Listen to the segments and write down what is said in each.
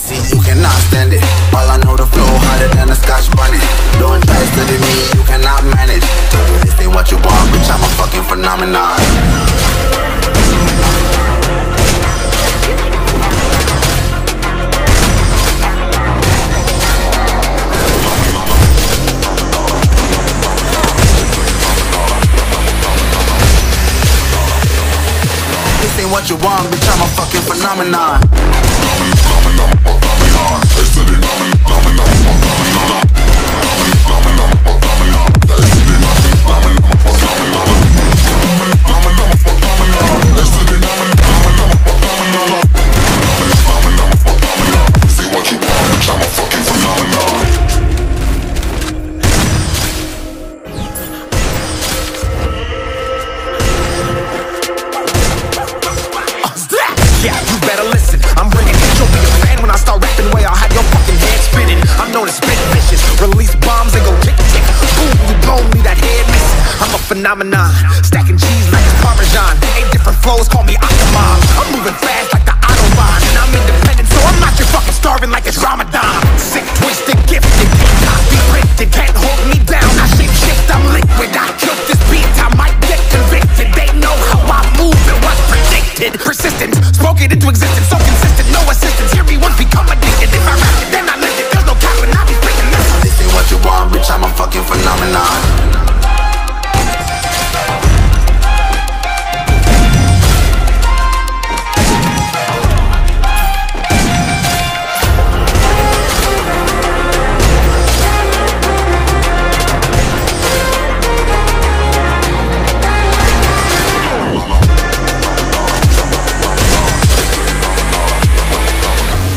See, you cannot stand it. All I know, the flow harder than a Scotch bunny. Don't try study me, you cannot manage. This ain't what you want, bitch, I'm a fucking phenomenon. This ain't what you want, bitch, I'm a fucking phenomenon. Yeah, you better listen. I'm bringing it. You'll be a fan when I start rapping. Way I'll have your fucking head spinning. I'm known as spit vicious. Release bombs and go tick tick. Boom, you blown me that head missing. I'm a phenomenon. Stacking cheese like it's Parmesan. 8 different flows, call me Octomom. I'm moving fast like the Autobahn. And I'm independent, so I'm not your fucking starving like it's Ramadan. Sick, twisted, gifted, can't copy, printed. Can't hold me down. I shape shift, I'm liquid. I killed this beat, I might get convicted. They know how I move, it was predicted. Persistent, spoken into existence, so consistent, no assistance. Hear me once, become addicted. If I rap it, then I live it. There's no cap and I be freaking this. This ain't what you want, bitch, I'm a fucking phenomenon.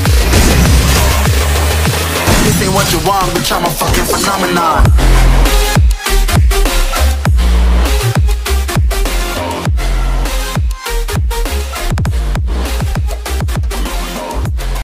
This ain't what you want, bitch, I'm a fucking phenomenon.